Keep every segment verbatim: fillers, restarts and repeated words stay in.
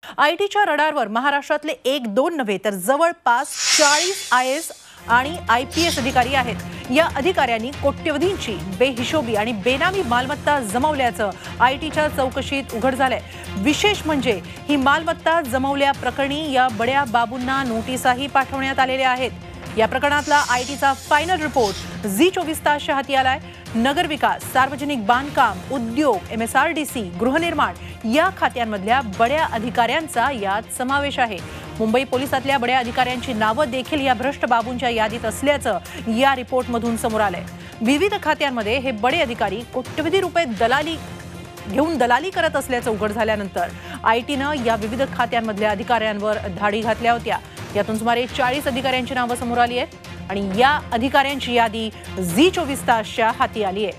आयटीच्या रडारवर महाराष्ट्रातले एक दोन नव्हे तर जवळपास चाळीस आय एस आणि आय पी एस अधिकारी आहेत। या अधिकाऱ्यांनी कोट्यवधींची बेहिशोबी आणि बेनामी मालमत्ता जमवल्याचं आयटीच्या चौकशीत उघड झालंय। विशेष म्हणजे ही मालमत्ता जमवल्या प्रकरणी या बड्या बाबूंना नोटिसाही पाठवण्यात आलेल्या आहेत। या प्रकरणातला आयटीचा फायनल रिपोर्ट झी चोवीस तासच्या हाती आलाय। नगर विकास, सार्वजनिक बांधकाम, उद्योग, M S R D C, गृहनिर्माण या खात्यांमधल्या बड्या अधिकाऱ्यांचा यात समावेश आहे। मुंबई पोलिसातल्या बड्या अधिकाऱ्यांची नावं देखील या भ्रष्ट बाबूंच्या यादीत असल्याचं या रिपोर्टमधून समोर आलंय। विविध खात्यांमध्ये हे बडे अधिकारी कोट्यवधी रुपये दलाली घेऊन दलाली करत असल्याचं उघड झाल्यानंतर आयटीनं या विविध खात्यांमधल्या अधिकाऱ्यांवर धाडी घातल्या होत्या। यातून सुमारे चाळीस अधिकाऱ्यांची नावं समोर आली आहेत आणि या अधिकाऱ्यांची यादी झी चोवीस तासच्या हाती आली आहे।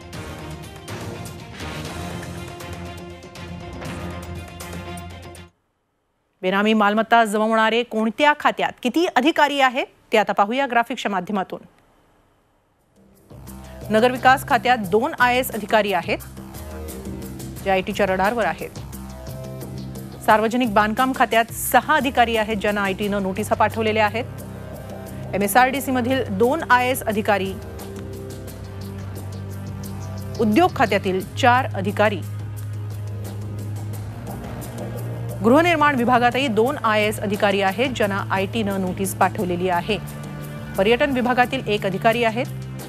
बेनामी मालमत्ता जमवणारे कोणत्या खात्यात किती अधिकारी आहेत ते आता पाहूया ग्राफिक्सच्या माध्यमातून। नगर विकास खात्यात दोन आय एस अधिकारी आहेत जे आयटीच्या रडारवर आहेत। सार्वजनिक बांधकाम खात्यात सहा अधिकारी आहेत ज्यांना आयटीनं नोटिसा पाठवलेल्या आहेत। M S R D C मधील दोन आय एस अधिकारी, उद्योग खात्यातील चार अधिकारी, गृहनिर्माण विभागातही दोन आय एस अधिकारी आहेत ज्यांना आयटीनं नोटीस पाठवलेली आहे। पर्यटन विभागातील एक अधिकारी आहेत।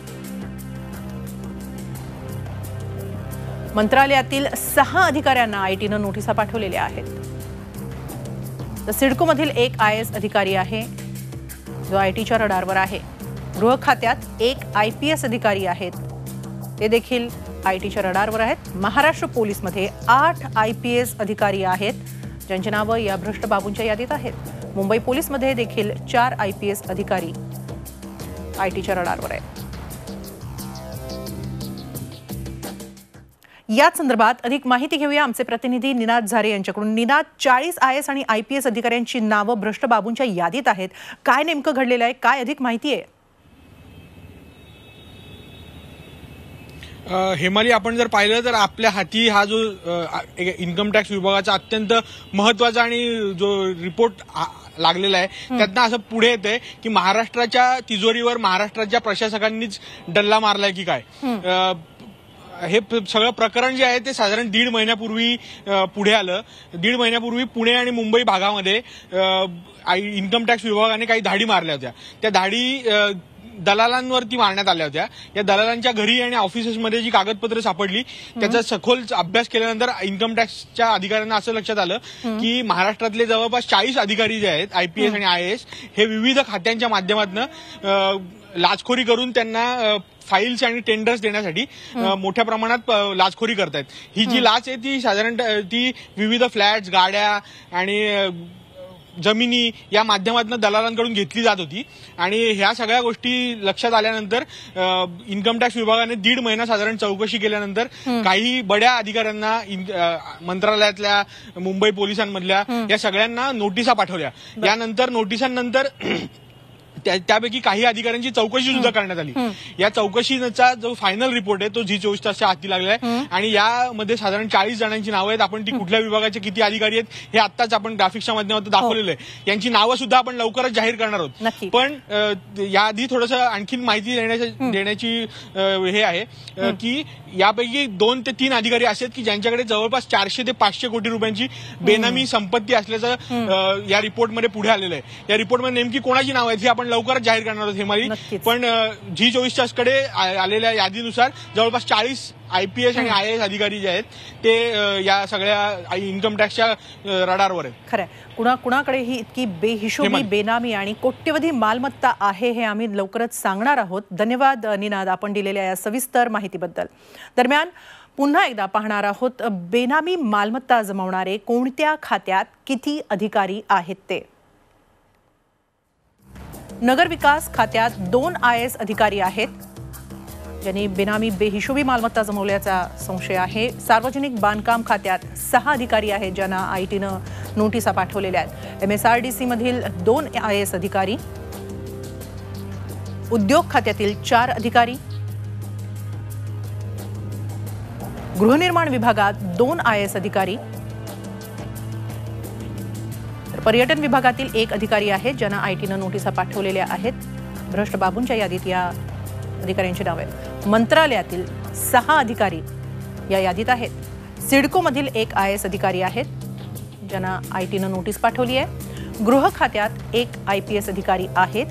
मंत्रालयातील सहा अधिकाऱ्यांना आयटीनं नोटिसा पाठवलेल्या आहेत। तर सिडकोमधील एक आय एस अधिकारी आहे जो आयटीच्या रडारवर आहे। गृह खात्यात एक आय पी एस अधिकारी आहेत, ते देखील आयटीच्या रडारवर आहेत। महाराष्ट्र पोलीसमध्ये आठ आय पी एस अधिकारी आहेत ज्यांची नावं या भ्रष्ट बाबूंच्या यादीत आहेत। मुंबई पोलीसमध्ये देखील चार आय पी एस अधिकारी आयटीच्या रडारवर आहेत। याच संदर्भात अधिक माहिती घेऊया आमचे प्रतिनिधी निनाद झारे यांच्याकडून। निनाद, चाळीस आय एस आणि आय पी एस अधिकाऱ्यांची नावं भ्रष्ट बाबूंच्या यादीत आहेत, काय नेमकं घडलेलं आहे, काय अधिक माहिती आहे? हेमाली, आपण जर पाहिलं तर आपल्या हाती हा जो इन्कम टॅक्स विभागाचा अत्यंत महत्वाचा आणि जो रिपोर्ट लागलेला आहे त्यातनं असं पुढे येतंय की महाराष्ट्राच्या तिजोरीवर महाराष्ट्राच्या प्रशासकांनीच डल्ला मारलाय की काय। हे सगळं प्रकरण जे आहे ते साधारण दीड महिन्यापूर्वी पुढे आलं। दीड महिन्यापूर्वी पुणे आणि मुंबई भागामध्ये इन्कम टॅक्स विभागाने काही धाडी मारल्या होत्या। त्या धाडी दलालांवरती मारण्यात आल्या होत्या। या दलालांच्या घरी आणि ऑफिसेसमध्ये जी कागदपत्र सापडली त्याचा सखोल अभ्यास केल्यानंतर इन्कम टॅक्सच्या अधिकाऱ्यांना असं लक्षात आलं की महाराष्ट्रातले जवळपास चाळीस अधिकारी जे आहेत आय पी एस आणि आय ए एस हे विविध खात्यांच्या माध्यमातून लाचखोरी करून त्यांना फाईल्स आणि टेंडर्स देण्यासाठी मोठ्या प्रमाणात लाचखोरी करतायत। ही जी लाच आहे ती साधारण ती विविध फ्लॅट्स, गाड्या आणि जमिनी या माध्यमातून दलालांकडून घेतली जात होती। आणि ह्या सगळ्या गोष्टी लक्षात आल्यानंतर इन्कम टॅक्स विभागाने दीड महिना साधारण चौकशी केल्यानंतर काही बड्या अधिकाऱ्यांना मंत्रालयातल्या, मुंबई पोलिसांमधल्या या सगळ्यांना नोटिसा पाठवल्या। यानंतर नोटिसांनंतर त्यापैकी काही अधिकाऱ्यांची चौकशी सुद्धा करण्यात आली। या चौकशीचा जो फायनल रिपोर्ट आहे तो झी चोवीस तासच्या हाती लागला आहे आणि यामध्ये साधारण चाळीस जणांची नावं आहेत। आपण ती कुठल्या विभागाचे किती अधिकारी आहेत हे आत्ताच आपण ग्राफिक्सच्या माध्यमातून दाखवलेलं आहे। यांची नावं सुद्धा आपण लवकरच जाहीर करणार आहोत। पण याआधी थोडंसं आणखीन माहिती देण्याची हे आहे की यापैकी दोन ते तीन अधिकारी असे आहेत की ज्यांच्याकडे जवळपास चारशे ते पाचशे कोटी रुपयांची बेनामी संपत्ती असल्याचं या रिपोर्टमध्ये पुढे आलेलं आहे। या रिपोर्टमध्ये नेमकी कोणाची नाव आहेत हे आपण लवकरच जाहीर करणार आहोत हेमाली। पण झी चोवीस तासकडे आलेल्या यादीनुसार जवळपास चाळीस आय पी एस आणि आय ए एस अधिकारी जे आहेत ते या सगळ्या इन्कम टॅक्सच्या रडारवर आहेत। खरंय, कुणा कुणाकडे ही इतकी बेहिशोबी, बेनामी आणि कोट्यवधी मालमत्ता आहे हे आम्ही लवकरच सांगणार आहोत। धन्यवाद निनाद, आपण दिलेल्या या सविस्तर माहितीबद्दल। दरम्यान पुन्हा एकदा पाहणार आहोत बेनामी मालमत्ता जमवणारे कोणत्या खात्यात किती अधिकारी आहेत ते। नगर विकास खात्यात दोन आय एस अधिकारी आहेत ज्यांनी बेनामी बेहिशोबी मालमत्ता जमवल्याचा संशय आहे। सार्वजनिक बांधकाम खात्यात सहा अधिकारी आहेत ज्यांना आयटीनं नोटिसा पाठवलेल्या आहेत। M S R D C मधील दोन आय एस अधिकारी, उद्योग खात्यातील चार अधिकारी, गृहनिर्माण विभागात दोन आय एस अधिकारी, पर्यटन विभागातील एक अधिकारी आहेत ज्यांना आयटीनं नोटिसा पाठवलेल्या आहेत. भ्रष्ट बाबूंच्या यादीत या अधिकाऱ्यांची नावे आहेत. मंत्रालयातील सहा अधिकारी या यादीत आहेत. सिडकोमधील एक आय एस अधिकारी आहेत ज्यांना आयटीनं नोटीस पाठवली आहे. गृह खात्यात एक आय पी एस अधिकारी आहेत.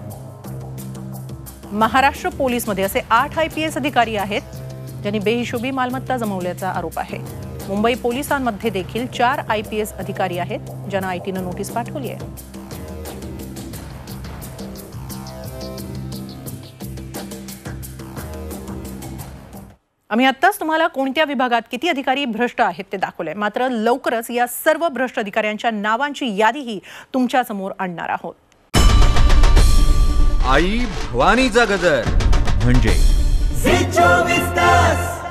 महाराष्ट्र पोलीसमध्ये असे आठ आय पी एस अधिकारी आहेत ज्यांनी बेहिशोबी मालमत्ता जमवल्याचा आरोप आहे. मुंबई पोलिसांमध्ये देखील चार आय पी एस अधिकारी आहेत ज्यांना आयटीनं नोटीस पाठवली आहे. आम्ही आत्ताच तुम्हाला कोणत्या विभागात किती अधिकारी भ्रष्ट आहेत ते दाखवले. मात्र लवकरच या सर्व भ्रष्ट अधिकाऱ्यांच्या नावांची यादीही तुमच्या समोर आणणार आहोत. आई भवानीचा गजर म्हणजे झी चोवीस तास.